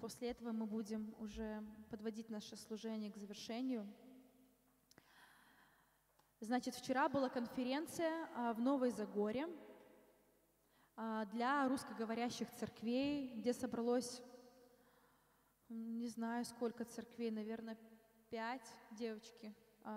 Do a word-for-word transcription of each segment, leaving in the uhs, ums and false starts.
После этого мы будем уже подводить наше служение к завершению. Значит, вчера была конференция в Новой Загоре для русскоговорящих церквей, где собралось, не знаю, сколько церквей, наверное, пять, девочки.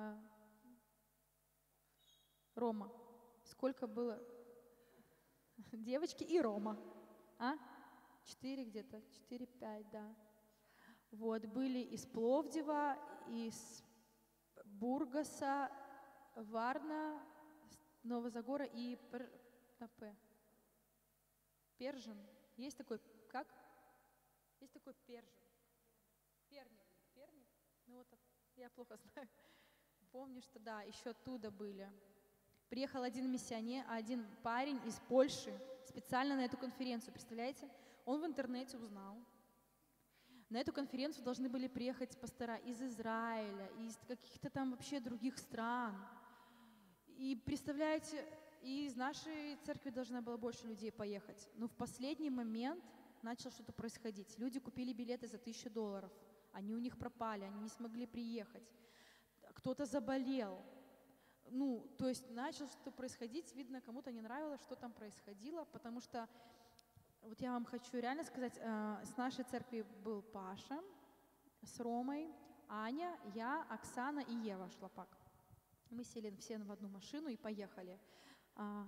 Рома, сколько было? Девочки и Рома. А? Четыре где-то, четыре-пять, да. Вот, были из Пловдива, из Бургаса, Варна, Новозагора и Пер... на П. Пержин. Есть такой, как? Есть такой Пержин. Перник. Перник? Ну вот, я плохо знаю. Помню, что да, еще оттуда были. Приехал один миссионер, один парень из Польши специально на эту конференцию, представляете? Он в интернете узнал. На эту конференцию должны были приехать пастора из Израиля, из каких-то там вообще других стран. И представляете, и из нашей церкви должна была больше людей поехать. Но в последний момент начало что-то происходить. Люди купили билеты за тысячу долларов. Они у них пропали, они не смогли приехать. Кто-то заболел. Ну, то есть начало что-то происходить, видно, кому-то не нравилось, что там происходило, потому что, вот я вам хочу реально сказать, э, с нашей церкви был Паша, с Ромой, Аня, я, Оксана и Ева Шлапак. Мы сели все в одну машину и поехали. А...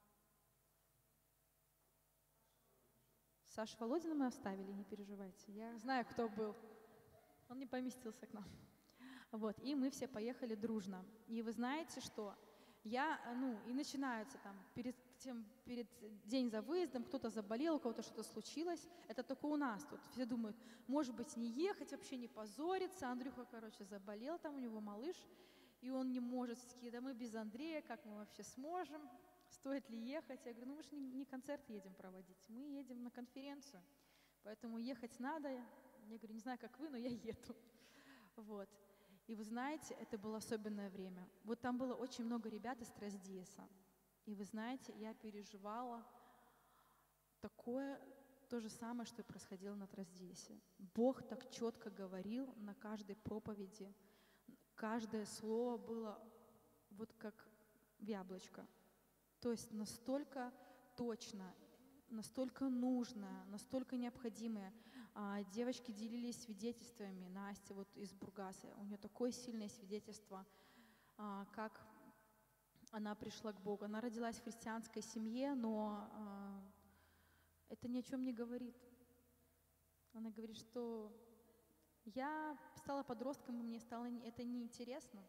Сашу Володина мы оставили, не переживайте. Я знаю, кто был. Он не поместился к нам. Вот, и мы все поехали дружно. И вы знаете, что я, ну, и начинаются там, перед тем, перед день за выездом, кто-то заболел, у кого-то что-то случилось. Это только у нас тут. Все думают, может быть, не ехать, вообще не позориться. Андрюха, короче, заболел, там у него малыш, и он не может. Да мы без Андрея, как мы вообще сможем? Стоит ли ехать? Я говорю, ну мы же не, не концерт едем проводить, мы едем на конференцию. Поэтому ехать надо. Я говорю, не знаю, как вы, но я еду. Вот. И вы знаете, это было особенное время. Вот там было очень много ребят из Траздиеса. И вы знаете, я переживала такое, то же самое, что и происходило на Траздиесе. Бог так четко говорил на каждой проповеди. Каждое слово было вот как в яблочко. То есть настолько точно, настолько нужное, настолько необходимое. А, девочки делились свидетельствами. Настя вот из Бургаса, у нее такое сильное свидетельство, а, как она пришла к Богу. Она родилась в христианской семье, но а, это ни о чем не говорит. Она говорит, что я стала подростком, и мне стало это неинтересно.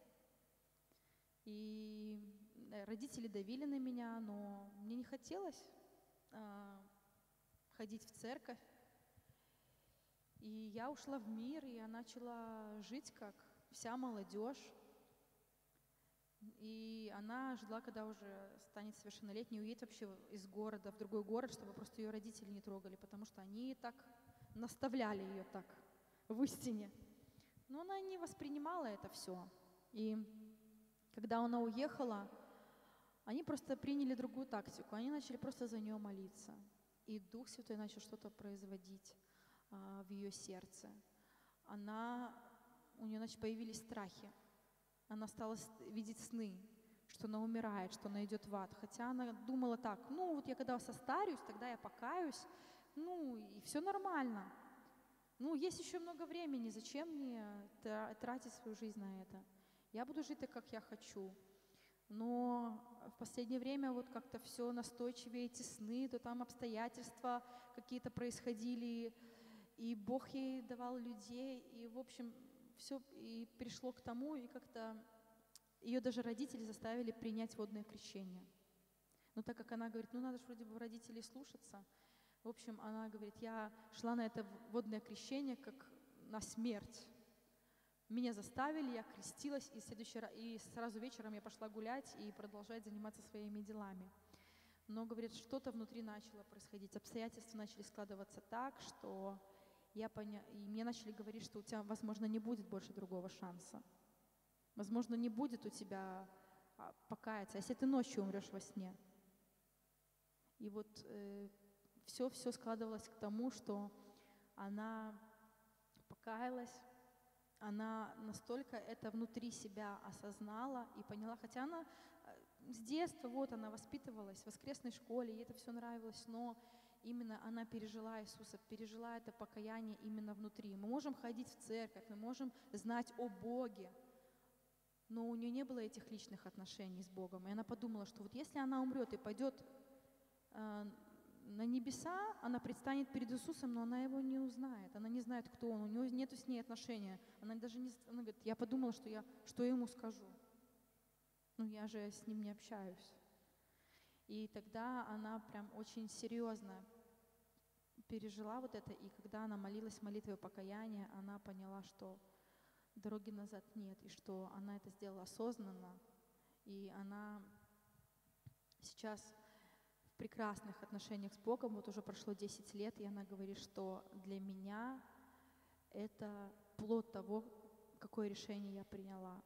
И родители давили на меня, но мне не хотелось а, ходить в церковь. И я ушла в мир, и я начала жить как вся молодежь. И она ждала, когда уже станет совершеннолетней, уедет вообще из города в другой город, чтобы просто ее родители не трогали, потому что они так наставляли ее так в истине. Но она не воспринимала это все. И когда она уехала, они просто приняли другую тактику. Они начали просто за нее молиться. И Дух Святой начал что-то производить а, в ее сердце. Она, у нее значит, появились страхи. Она стала видеть сны, что она умирает, что она идет в ад. Хотя она думала так, ну вот я когда состарюсь, тогда я покаюсь, ну и все нормально. Ну, есть еще много времени, зачем мне тратить свою жизнь на это? Я буду жить так, как я хочу. Но в последнее время вот как-то все настойчивее, эти сны, то там обстоятельства какие-то происходили, и Бог ей давал людей, и, в общем, все и пришло к тому, и как-то ее даже родители заставили принять водное крещение. Но так как она говорит, ну надо же вроде бы родителей слушаться, в общем, она говорит, я шла на это водное крещение как на смерть. Меня заставили, я крестилась, и, следующий раз, и сразу вечером я пошла гулять и продолжать заниматься своими делами. Но, говорит, что-то внутри начало происходить, обстоятельства начали складываться так, что я поня... и мне начали говорить, что у тебя, возможно, не будет больше другого шанса. Возможно, не будет у тебя покаяться, если ты ночью умрешь во сне. И вот э, все-все складывалось к тому, что она покаялась. Она настолько это внутри себя осознала и поняла, хотя она э, с детства, вот она воспитывалась в воскресной школе, ей это все нравилось, но именно она пережила Иисуса, пережила это покаяние именно внутри. Мы можем ходить в церковь, мы можем знать о Боге, но у нее не было этих личных отношений с Богом. И она подумала, что вот если она умрет и пойдет э, на небеса, она предстанет перед Иисусом, но она его не узнает, она не знает, кто он, у нее нет с ней отношения. Она даже не, она говорит, я подумала, что я, что я ему скажу. Ну, я же с ним не общаюсь. И тогда она прям очень серьезно пережила вот это, и когда она молилась молитвой покаяния, она поняла, что дороги назад нет, и что она это сделала осознанно, и она сейчас в прекрасных отношениях с Богом, вот уже прошло десять лет, и она говорит, что для меня это плод того, какое решение я приняла.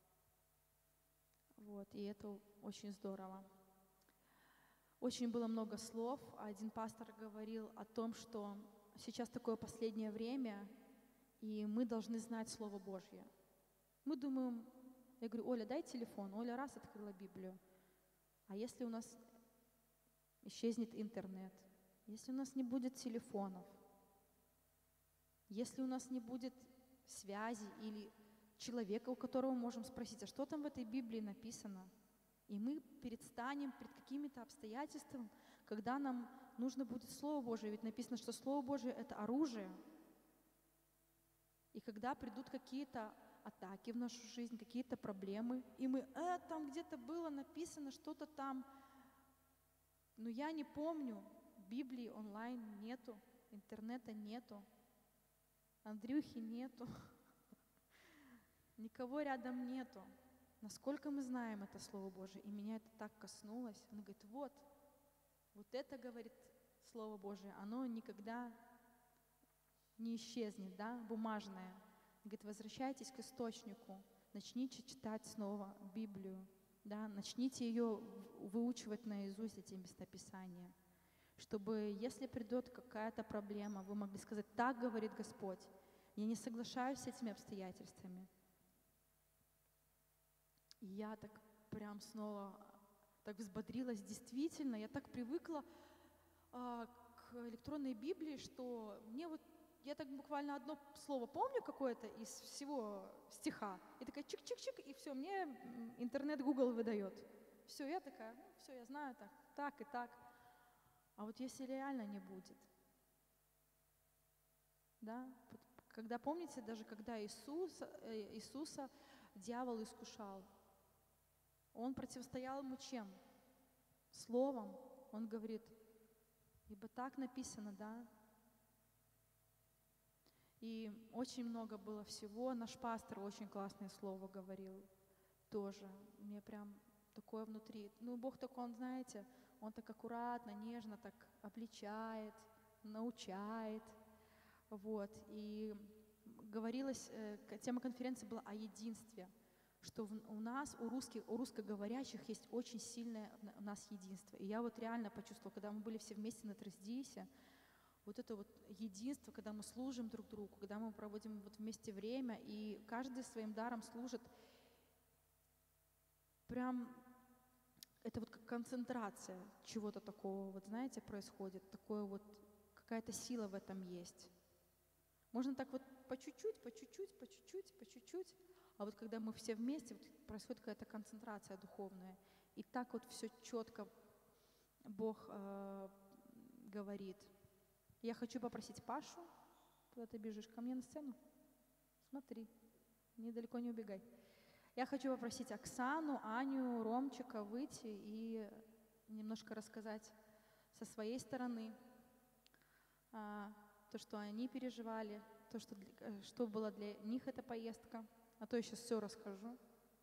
Вот, и это очень здорово. Очень было много слов. Один пастор говорил о том, что сейчас такое последнее время, и мы должны знать Слово Божье. Мы думаем, я говорю, Оля, дай телефон. Оля раз открыла Библию. А если у нас исчезнет интернет, если у нас не будет телефонов, если у нас не будет связи или человека, у которого мы можем спросить, а что там в этой Библии написано? И мы предстанем перед какими-то обстоятельствами, когда нам нужно будет Слово Божие, ведь написано, что Слово Божие — это оружие. И когда придут какие-то атаки в нашу жизнь, какие-то проблемы, и мы, э, там где-то было написано что-то там, но я не помню, Библии онлайн нету, интернета нету, Андрюхи нету, никого рядом нету. Насколько мы знаем это Слово Божие, и меня это так коснулось. Он говорит, вот, вот это, говорит, Слово Божие, оно никогда не исчезнет, да, бумажное. Он говорит, возвращайтесь к источнику, начните читать снова Библию, да, начните ее выучивать наизусть, эти местописания, чтобы, если придет какая-то проблема, вы могли сказать, так говорит Господь, я не соглашаюсь с этими обстоятельствами. И я так прям снова так взбодрилась. Действительно, я так привыкла а, к электронной Библии, что мне вот, я так буквально одно слово помню какое-то из всего стиха, и такая чик-чик-чик, и все, мне интернет Google выдает. Все, я такая, ну, все, я знаю так, так и так. А вот если реально не будет, да, когда, помните, даже когда Иисус, э, Иисуса дьявол искушал, он противостоял ему чем? Словом. Он говорит, ибо так написано, да? И очень много было всего. Наш пастор очень классное слово говорил тоже. Мне прям такое внутри. Ну, Бог такой, он, знаете, он так аккуратно, нежно так обличает, научает. Вот. И говорилось, э, тема конференции была о единстве, что в, у нас, у, русских, у русскоговорящих есть очень сильное у нас единство. И я вот реально почувствовала, когда мы были все вместе на Тресдисе, вот это вот единство, когда мы служим друг другу, когда мы проводим вот вместе время, и каждый своим даром служит, прям это вот как концентрация чего-то такого, вот знаете, происходит, такое вот, какая-то сила в этом есть. Можно так вот по чуть-чуть, по чуть-чуть, по чуть-чуть, по чуть-чуть, а вот когда мы все вместе, вот происходит какая-то концентрация духовная, и так вот все четко Бог э, говорит. Я хочу попросить Пашу, куда ты бежишь, ко мне на сцену? Смотри, недалеко не убегай. Я хочу попросить Оксану, Аню, Ромчика выйти и немножко рассказать со своей стороны а, то, что они переживали, то, что, что было для них эта поездка. А то я сейчас все расскажу.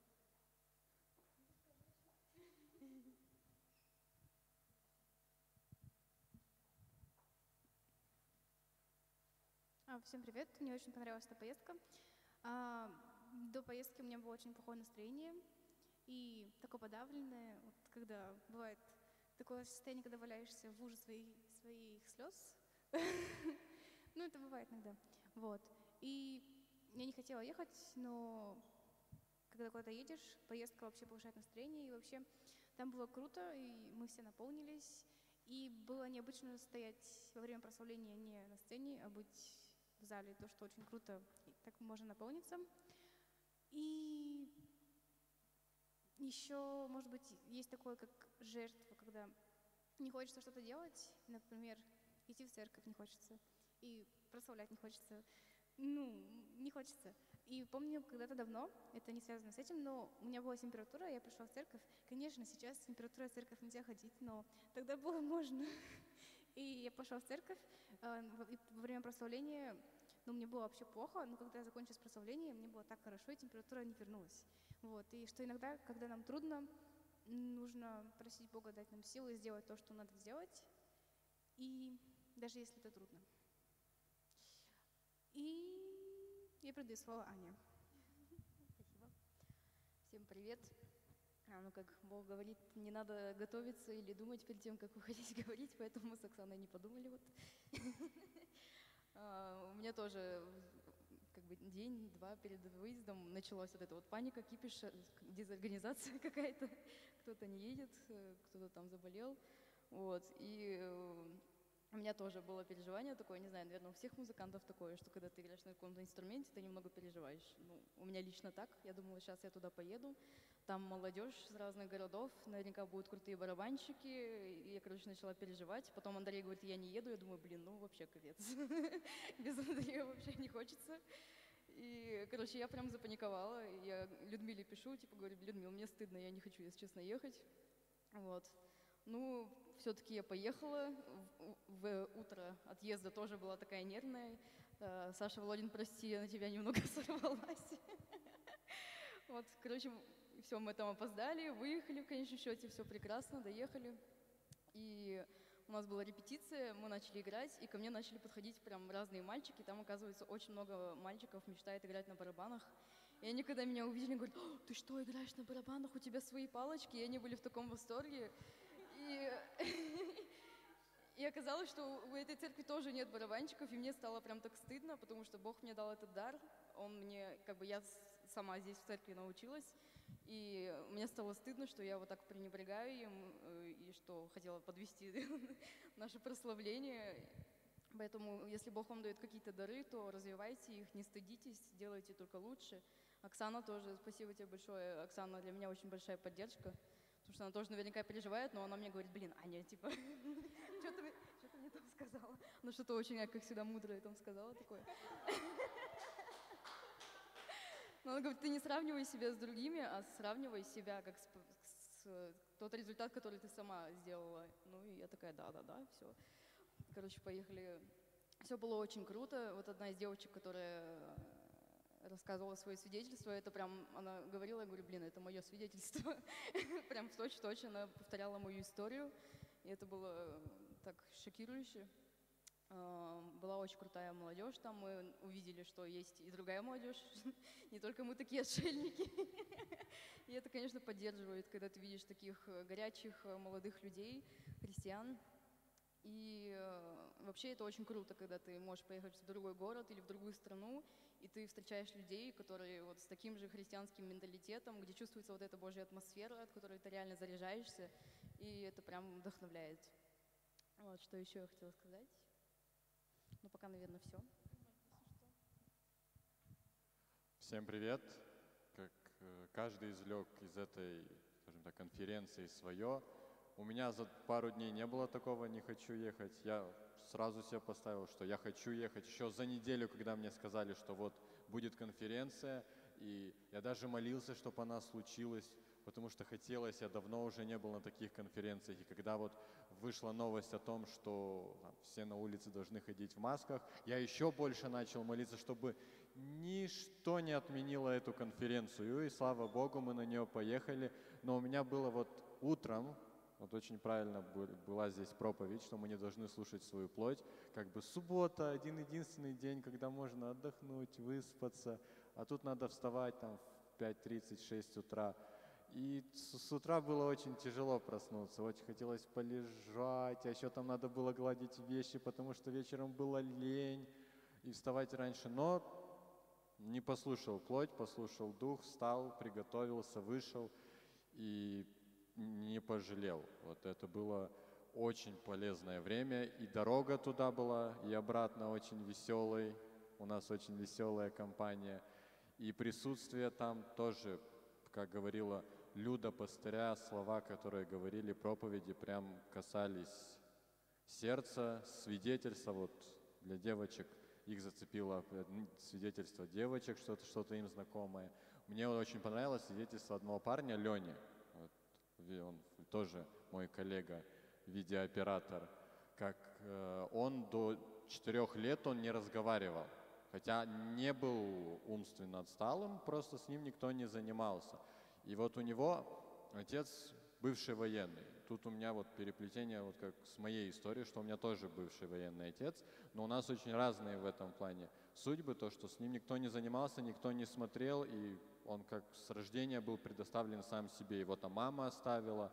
Всем привет, мне очень понравилась эта поездка. А, до поездки у меня было очень плохое настроение и такое подавленное, вот, когда бывает такое состояние, когда валяешься в луже своих, своих слез. Ну, это бывает иногда. Вот. И я не хотела ехать, но когда куда-то едешь, поездка вообще повышает настроение, и вообще там было круто, и мы все наполнились, и было необычно стоять во время прославления не на сцене, а быть в зале, то, что очень круто, и так можно наполниться. И еще, может быть, есть такое, как жертва, когда не хочется что-то делать, например, идти в церковь не хочется, и прославлять не хочется, ну, не хочется. И помню, когда-то давно, это не связано с этим, но у меня была температура, я пришла в церковь. Конечно, сейчас температура в церковь нельзя ходить, но тогда было можно. И я пошла в церковь, э, и во время прославления, ну, мне было вообще плохо, но когда я закончилась прославление, мне было так хорошо, и температура не вернулась. Вот. И что иногда, когда нам трудно, нужно просить Бога дать нам силы сделать то, что надо сделать, и даже если это трудно. И я передаю слово Ане. Спасибо. Всем привет. А, ну, как Бог говорит, не надо готовиться или думать перед тем, как выходить говорить, поэтому мы с Оксаной не подумали. Вот. У меня тоже как бы день-два перед выездом началась вот эта вот паника, кипиш, дезорганизация какая-то. Кто-то не едет, кто-то там заболел. Вот. И у меня тоже было переживание такое, не знаю, наверное, у всех музыкантов такое, что когда ты играешь на каком-то инструменте, ты немного переживаешь. Ну, у меня лично так. Я думала, сейчас я туда поеду, там молодежь с разных городов, наверняка будут крутые барабанщики. И я, короче, начала переживать. Потом Андрей говорит, я не еду. Я думаю, блин, ну вообще капец. Без Андрея вообще не хочется. И, короче, я прям запаниковала. Я Людмиле пишу, типа, говорю, Людмила, мне стыдно, я не хочу, если честно, ехать. Вот. Ну, все-таки я поехала. В, в утро отъезда тоже была такая нервная. Саша Володин, прости, я на тебя немного сорвалась. Вот, короче, все, мы там опоздали, выехали в конечном счете, все прекрасно, доехали. И у нас была репетиция, мы начали играть, и ко мне начали подходить прям разные мальчики. Там, оказывается, очень много мальчиков мечтает играть на барабанах. И они, когда меня увидели, говорят, ты что, играешь на барабанах, у тебя свои палочки? И они были в таком восторге. И, и оказалось, что у этой церкви тоже нет барабанщиков, и мне стало прям так стыдно, потому что Бог мне дал этот дар. Он мне, как бы я сама здесь в церкви научилась, и мне стало стыдно, что я вот так пренебрегаю им, и что хотела подвести наше прославление. Поэтому, если Бог вам дает какие-то дары, то развивайте их, не стыдитесь, делайте только лучше. Оксана тоже, спасибо тебе большое. Оксана для меня очень большая поддержка, потому что она тоже наверняка переживает, но она мне говорит, блин, Аня, типа, что ты, что ты мне там сказала? Ну что-то очень, как всегда, мудрое там сказала такое. Но она говорит, ты не сравнивай себя с другими, а сравнивай себя как с, с тот результат, который ты сама сделала. Ну и я такая, да-да-да, все. Короче, поехали. Все было очень круто. Вот одна из девочек, которая рассказывала свое свидетельство, это прям, она говорила, я говорю, блин, это мое свидетельство. Прям в точь-в-точь она повторяла мою историю. И это было так шокирующе. Была очень крутая молодежь там, мы увидели, что есть и другая молодежь, не только мы такие отшельники. И это, конечно, поддерживает, когда ты видишь таких горячих молодых людей, христиан. И вообще это очень круто, когда ты можешь поехать в другой город или в другую страну, и ты встречаешь людей, которые вот с таким же христианским менталитетом, где чувствуется вот эта Божья атмосфера, от которой ты реально заряжаешься, и это прям вдохновляет. Вот, что еще я хотела сказать. Ну, пока, наверное, все. Всем привет. Как каждый извлек из этой, скажем так, конференции свое. У меня за пару дней не было такого, не хочу ехать. Я сразу себе поставил, что я хочу ехать. Еще за неделю, когда мне сказали, что вот будет конференция, и я даже молился, чтобы она случилась, потому что хотелось, я давно уже не был на таких конференциях. И когда вот вышла новость о том, что там, все на улице должны ходить в масках, я еще больше начал молиться, чтобы ничто не отменило эту конференцию. И слава Богу, мы на нее поехали. Но у меня было вот утром, вот очень правильно была здесь проповедь, что мы не должны слушать свою плоть. Как бы суббота, один-единственный день, когда можно отдохнуть, выспаться. А тут надо вставать там в пять тридцать, шесть утра. И с, с утра было очень тяжело проснуться, очень хотелось полежать, а еще там надо было гладить вещи, потому что вечером была лень и вставать раньше. Но не послушал плоть, послушал дух, встал, приготовился, вышел и не пожалел. Вот это было очень полезное время, и дорога туда была, и обратно очень веселой. У нас очень веселая компания. И присутствие там тоже, как говорила Люда, пастыря, слова, которые говорили, проповеди, прям касались сердца, свидетельства. Вот для девочек их зацепило свидетельство девочек, что-то что-то им знакомое. Мне очень понравилось свидетельство одного парня, Лени. Вот, он тоже мой коллега, видеооператор. Как э, он до четырех лет он не разговаривал. Хотя не был умственно отсталым, просто с ним никто не занимался. И вот у него отец бывший военный. Тут у меня вот переплетение, вот как с моей историей, что у меня тоже бывший военный отец, но у нас очень разные в этом плане судьбы, то, что с ним никто не занимался, никто не смотрел, и он как с рождения был предоставлен сам себе. Его там мама оставила,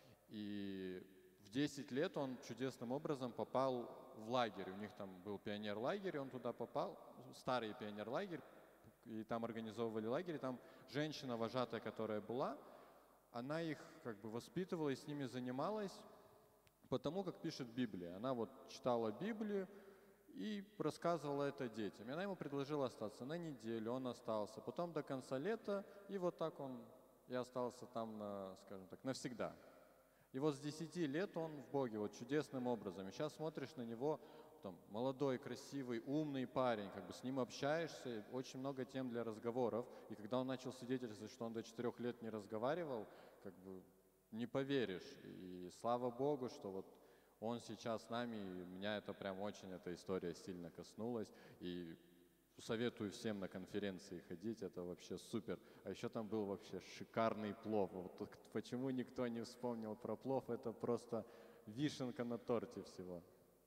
и в десять лет он чудесным образом попал в лагерь. У них там был пионер-лагерь, он туда попал, старый пионер-лагерь, и там организовывали лагерь, и там женщина, вожатая, которая была, она их как бы воспитывала и с ними занималась, потому как пишет Библия. Она вот читала Библию и рассказывала это детям. И она ему предложила остаться на неделю, он остался, потом до конца лета, и вот так он и остался там, на, скажем так, навсегда. И вот с десяти лет он в Боге, вот чудесным образом. И сейчас смотришь на него, там, молодой, красивый, умный парень, как бы с ним общаешься, очень много тем для разговоров. И когда он начал свидетельствовать, что он до четырех лет не разговаривал, как бы не поверишь. И слава Богу, что вот он сейчас с нами, и меня это прям очень, эта история сильно коснулась. И советую всем на конференции ходить, это вообще супер. А еще там был вообще шикарный плов. Вот почему никто не вспомнил про плов, это просто вишенка на торте всего.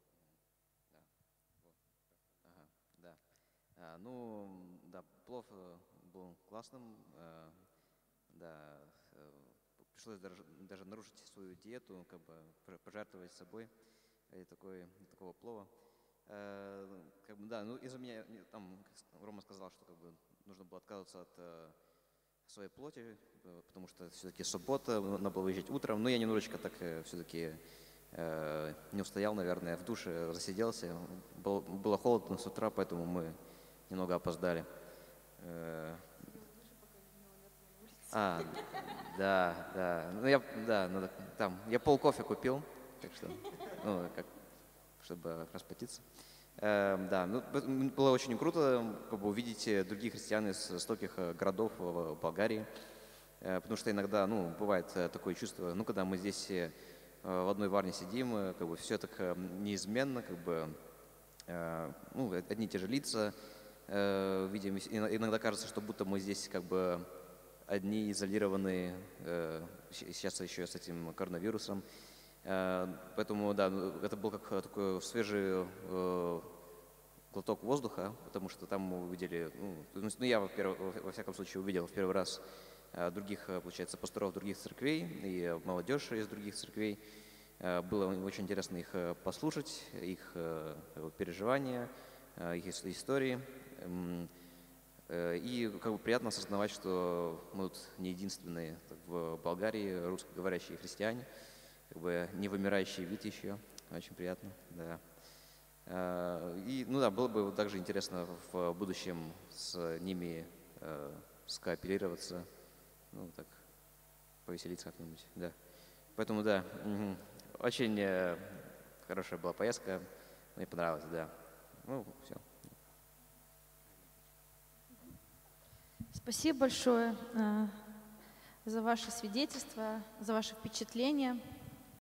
Ага, да. А, ну, да, плов был классным, а, да, пришлось даже, даже нарушить свою диету, как бы пожертвовать собой ради такой, такого плова. А, как бы, да, ну из-за меня, там, Рома сказал, что как бы нужно было отказываться от а, своей плоти, потому что все-таки суббота, надо было выезжать утром, но я немножечко так все-таки э, не устоял, наверное, в душе засиделся, Был, было холодно с утра, поэтому мы немного опоздали. Э, а, да, да, ну я, да, надо, там, я пол кофе купил, так что, ну, как, чтобы расплатиться. Э, да, ну, было очень круто как бы, увидеть других христиан из стольких городов в Болгарии, э, потому что иногда, ну, бывает такое чувство, ну, когда мы здесь э, в одной варне сидим, как бы все так неизменно, как бы, э, ну, одни и те же лица э, видим, иногда кажется, что будто мы здесь как бы одни изолированные, э, сейчас еще с этим коронавирусом. Поэтому, да, это был как такой свежий э, глоток воздуха, потому что там мы увидели, ну, ну я, во, во всяком случае, увидел в первый раз э, других, получается, пасторов других церквей и молодежь из других церквей. Э, было очень интересно их послушать, их э, переживания, э, их истории. Э, и как бы приятно осознавать, что мы тут не единственные в Болгарии русскоговорящие христиане. Как бы не вымирающий вид еще, очень приятно, да. И, ну да, было бы также интересно в будущем с ними э, скооперироваться, ну так, повеселиться как-нибудь, да. Поэтому, да, угу. Очень э, хорошая была поездка, мне понравилось, да. Ну, все. Спасибо большое э, за ваше свидетельство, за ваши впечатления.